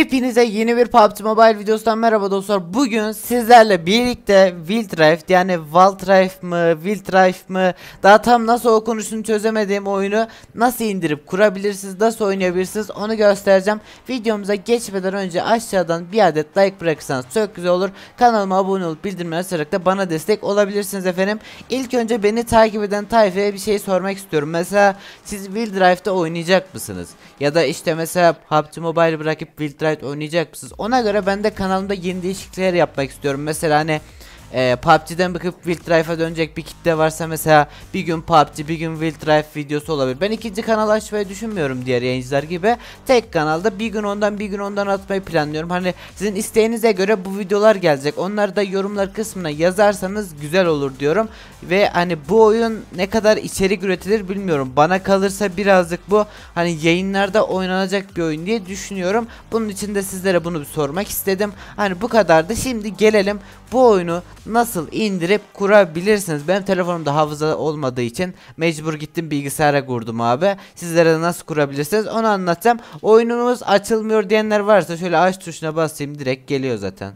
Hepinize yeni bir PUBG Mobile videosundan merhaba dostlar. Bugün sizlerle birlikte Wildrift yani Wildrift mı Wildrift mı daha tam nasıl okunuşunu çözemediğim oyunu nasıl indirip kurabilirsiniz, nasıl oynayabilirsiniz onu göstereceğim. Videomuza geçmeden önce aşağıdan bir adet like bırakırsanız çok güzel olur. Kanalıma abone olup bildirimleri açarak da bana destek olabilirsiniz efendim. İlk önce beni takip eden tayfaya bir şey sormak istiyorum. Mesela siz Wildrift'te oynayacak mısınız? Ya da işte mesela PUBG Mobile bırakıp Wildrift oynayacak mısınız? Ona göre ben de kanalımda yeni değişiklikler yapmak istiyorum. Mesela hani PUBG'den bakıp Wildrift'a dönecek bir kitle varsa mesela bir gün PUBG bir gün Wildrift videosu olabilir. Ben ikinci kanal açmayı düşünmüyorum diğer yayıncılar gibi. Tek kanalda bir gün ondan atmayı planlıyorum. Hani sizin isteğinize göre bu videolar gelecek. Onları da yorumlar kısmına yazarsanız güzel olur diyorum. Ve hani bu oyun ne kadar içerik üretilir bilmiyorum. Bana kalırsa birazcık bu hani yayınlarda oynanacak bir oyun diye düşünüyorum. Bunun için de sizlere bunu bir sormak istedim. Hani bu kadardı. Şimdi gelelim bu oyunu nasıl indirip kurabilirsiniz. Benim telefonumda hafıza olmadığı için mecbur gittim bilgisayara kurdum abi. Sizlere de nasıl kurabilirsiniz onu anlatacağım. Oyunumuz açılmıyor diyenler varsa şöyle aç tuşuna basayım, direkt geliyor zaten.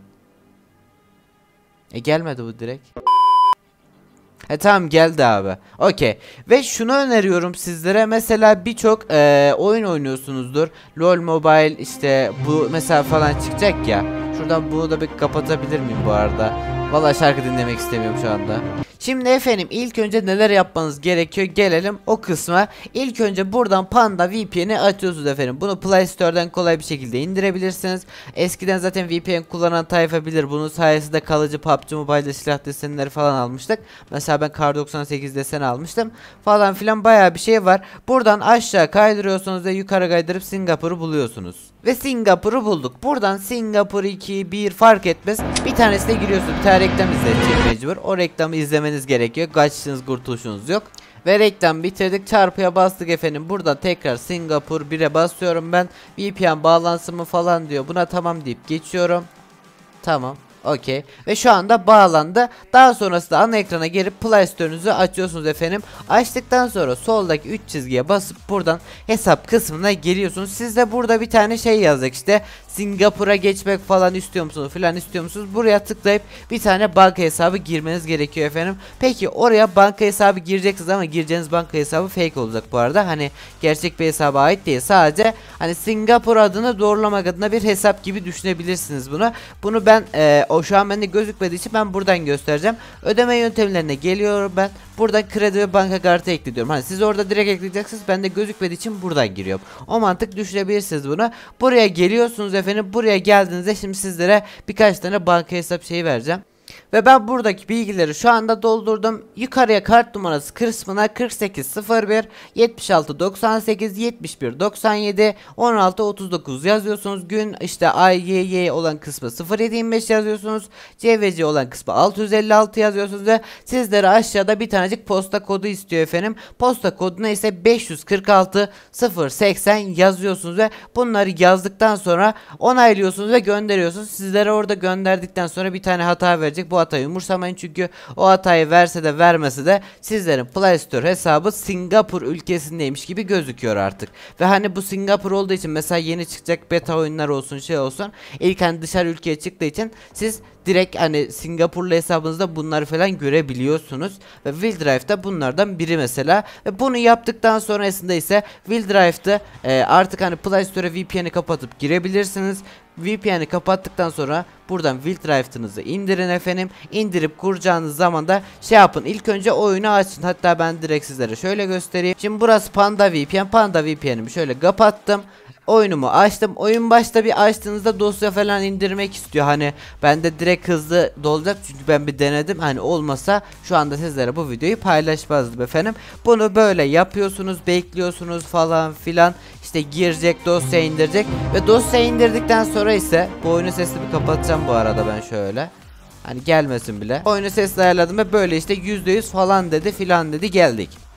Gelmedi bu direkt. Tamam geldi abi. Okey. Ve şunu öneriyorum sizlere. Mesela birçok oyun oynuyorsunuzdur. LoL Mobile işte bu mesela falan çıkacak ya. Şuradan bunu da bir kapatabilir miyim bu arada? Vallahi şarkı dinlemek istemiyorum şu anda. Şimdi efendim ilk önce neler yapmanız gerekiyor, gelelim o kısma. İlk önce buradan Panda VPN'i açıyorsunuz efendim. Bunu Play Store'dan kolay bir şekilde indirebilirsiniz. Eskiden zaten VPN kullanan tayfa bilir. Bunun sayesinde kalıcı PUBG Mobile'de silah desenleri falan almıştık. Mesela ben Kar 98 desen almıştım. Falan filan bayağı bir şey var. Buradan aşağı kaydırıyorsunuz ve yukarı kaydırıp Singapur'u buluyorsunuz. Ve Singapur'u bulduk. Buradan Singapur 2, 1 fark etmez. Bir tanesine giriyorsunuz. Bir tane reklam izleyecek mecbur. O reklamı izlemeniz gerekiyor. Kaçışınız kurtuluşunuz yok. Ve reklam bitirdik. Çarpıya bastık efendim. Burada tekrar Singapur 1'e basıyorum ben. VPN bağlantısı mı falan diyor. Buna tamam deyip geçiyorum. Tamam. Okey. Ve şu anda bağlandı. Daha sonrasında ana ekrana gelip Play Store'unuzu açıyorsunuz efendim. Açtıktan sonra soldaki 3 çizgiye basıp buradan hesap kısmına geliyorsunuz. Siz de burada bir tane şey yazacak işte. Singapur'a geçmek falan istiyor musunuz filan istiyor musunuz? Buraya tıklayıp bir tane banka hesabı girmeniz gerekiyor efendim. Peki oraya banka hesabı gireceksiniz ama gireceğiniz banka hesabı fake olacak bu arada. Hani gerçek bir hesaba ait değil. Sadece hani Singapur adını doğrulamak adına bir hesap gibi düşünebilirsiniz bunu. Bunu ben o şu an bende gözükmediği için ben buradan göstereceğim. Ödeme yöntemlerine geliyorum ben. Buradan kredi ve banka kartı ekliyorum. Hani siz orada direkt ekleyeceksiniz. Bende gözükmediği için buradan giriyorum. O mantık düşünebilirsiniz bunu. Buraya geliyorsunuz efendim. Buraya geldiğinizde şimdi sizlere birkaç tane banka hesap şeyi vereceğim. Ve ben buradaki bilgileri şu anda doldurdum. Yukarıya kart numarası kısmına 4801 76 98 71 97 16 39 yazıyorsunuz. Gün işte ay y olan kısmı 0725 yazıyorsunuz. CVC olan kısmı 656 yazıyorsunuz ve sizlere aşağıda bir tanecik posta kodu istiyor efendim. Posta koduna ise 546 080 yazıyorsunuz ve bunları yazdıktan sonra onaylıyorsunuz ve gönderiyorsunuz. Sizlere orada gönderdikten sonra bir tane hata verecek. Bu hatayı umursamayın çünkü o hatayı verse de vermese de sizlerin Play Store hesabı Singapur ülkesindeymiş gibi gözüküyor artık. Ve hani bu Singapur olduğu için mesela yeni çıkacak beta oyunlar olsun şey olsun ilk hani dışarı ülkeye çıktığı için siz direkt hani Singapurlu hesabınızda bunları falan görebiliyorsunuz. Ve Wildrift'ta bunlardan biri mesela. Ve bunu yaptıktan sonrasında ise Wildrift'ı artık hani Play Store'a VPN'i kapatıp girebilirsiniz. VPN'i kapattıktan sonra buradan Wildrift'ınızı indirin efendim. İndirip kuracağınız zaman da şey yapın. İlk önce oyunu açın. Hatta ben direkt sizlere şöyle göstereyim. Şimdi burası Panda VPN. Panda VPN'imi şöyle kapattım. Oyunumu açtım. Oyun başta bir açtığınızda dosya falan indirmek istiyor. Hani bende direkt hızlı dolacak çünkü ben bir denedim. Hani olmasa şu anda sizlere bu videoyu paylaşmazdım efendim. Bunu böyle yapıyorsunuz, bekliyorsunuz falan filan. İşte girecek, dosya indirecek ve dosya indirdikten sonra ise bu oyunun sesini bir kapatacağım bu arada ben şöyle. Hani gelmesin bile. Oyunu sesle ayarladım ve böyle işte %100 falan dedi filan dedi geldik.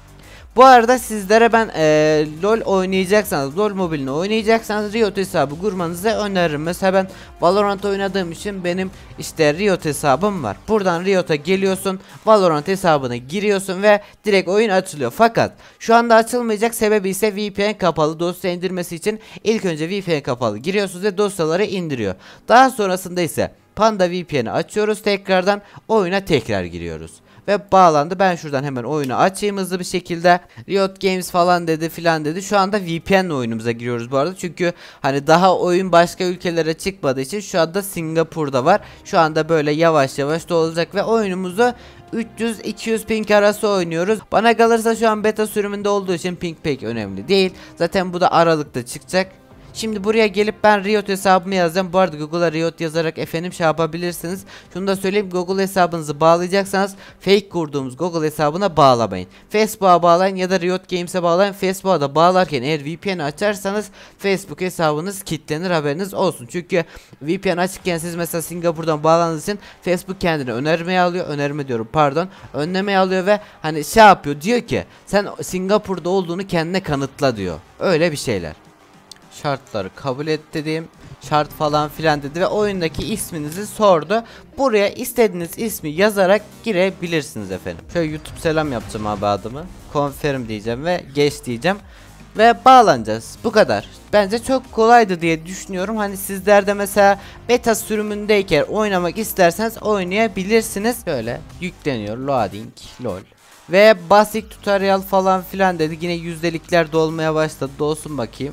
Bu arada sizlere ben LoL oynayacaksanız, LoL mobilini oynayacaksanız Riot hesabı kurmanızı öneririm. Mesela ben Valorant oynadığım için benim işte Riot hesabım var. Buradan Riot'a geliyorsun, Valorant hesabına giriyorsun ve direkt oyun açılıyor. Fakat şu anda açılmayacak, sebebi ise VPN kapalı. Dosya indirmesi için ilk önce VPN kapalı giriyorsunuz ve dosyaları indiriyor. Daha sonrasında ise Panda VPN'i açıyoruz, tekrardan oyuna tekrar giriyoruz. Ve bağlandı. Ben şuradan hemen oyunu açayım hızlı bir şekilde. Riot Games falan dedi filan dedi. Şu anda VPN oyunumuza giriyoruz bu arada. Çünkü hani daha oyun başka ülkelere çıkmadığı için şu anda Singapur'da var. Şu anda böyle yavaş yavaş da olacak ve oyunumuzu 300-200 ping arası oynuyoruz. Bana kalırsa şu an beta sürümünde olduğu için ping pek önemli değil. Zaten bu da Aralık'ta çıkacak. Şimdi buraya gelip ben Riot hesabımı yazacağım. Bu arada Google'a Riot yazarak efendim şey yapabilirsiniz. Şunu da söyleyeyim, Google hesabınızı bağlayacaksanız fake kurduğumuz Google hesabına bağlamayın. Facebook'a bağlayın ya da Riot Games'e bağlayın. Facebook'a da bağlarken eğer VPN'i açarsanız Facebook hesabınız kilitlenir, haberiniz olsun. Çünkü VPN açıkken siz mesela Singapur'dan bağlandığınız için Facebook kendini önermeye alıyor. Önerme diyorum, pardon. Önlemeye alıyor ve hani şey yapıyor, diyor ki sen Singapur'da olduğunu kendine kanıtla diyor. Öyle bir şeyler. Şartları kabul et dediğim şart falan filan dedi ve oyundaki isminizi sordu. Buraya istediğiniz ismi yazarak girebilirsiniz efendim. Şöyle YouTube selam yapacağım abi adımı. Confirm diyeceğim ve geç diyeceğim. Ve bağlanacağız. Bu kadar. Bence çok kolaydı diye düşünüyorum. Hani sizler de mesela beta sürümündeyken oynamak isterseniz oynayabilirsiniz. Şöyle yükleniyor. Loading. LOL. Ve basic tutorial falan filan dedi. Yine yüzdelikler dolmaya başladı. Dolsun bakayım.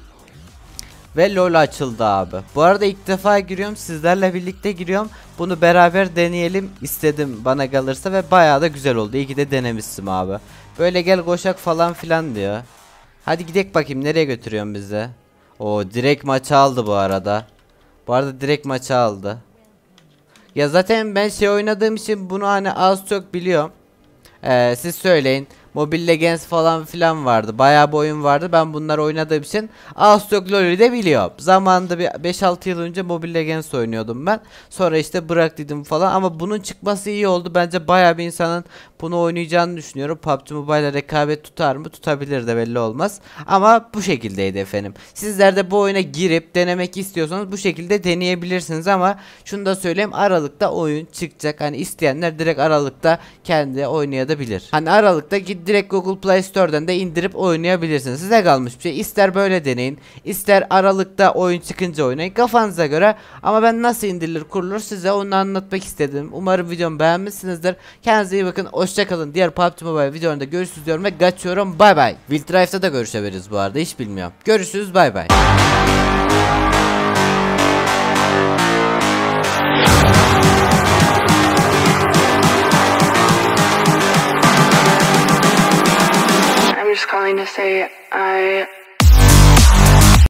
Ve LoL açıldı abi. Bu arada ilk defa giriyorum, sizlerle birlikte giriyorum. Bunu beraber deneyelim istedim bana kalırsa ve bayağı da güzel oldu. İyi ki de denemişsin abi. Böyle gel koşak falan filan diyor. Hadi gidelim bakayım, nereye götürüyorsun bizi? O direkt maçı aldı bu arada. Bu arada direkt maçı aldı. Ya zaten ben şey oynadığım için bunu hani az çok biliyorum. Siz söyleyin. Mobile Legends falan filan vardı. Bayağı bir oyun vardı. Ben bunları oynadığım için az çok LoL'ü de biliyorum. Zamanında bir 5-6 yıl önce Mobile Legends oynuyordum ben. Sonra işte bıraktım falan ama bunun çıkması iyi oldu. Bence bayağı bir insanın bunu oynayacağını düşünüyorum. PUBG Mobile'le rekabet tutar mı? Tutabilir de, belli olmaz. Ama bu şekildeydi efendim. Sizler de bu oyuna girip denemek istiyorsanız bu şekilde deneyebilirsiniz ama şunu da söyleyeyim, Aralık'ta oyun çıkacak. Hani isteyenler direkt Aralık'ta kendi oynayabilir. Hani Aralık'ta direkt Google Play Store'dan da indirip oynayabilirsiniz. Size kalmış bir şey. İster böyle deneyin, ister Aralık'ta oyun çıkınca oynayın. Kafanıza göre. Ama ben nasıl indirilir kurulur size onu anlatmak istedim. Umarım videomu beğenmişsinizdir. Kendinize iyi bakın. Hoşçakalın. Diğer PUBG Mobile videolarında görüşürüz diyorum ve kaçıyorum. Bay bay. Wild Rift'ta da görüşebiliriz bu arada. Hiç bilmiyorum. Görüşürüz. Bay bay. Just calling to say I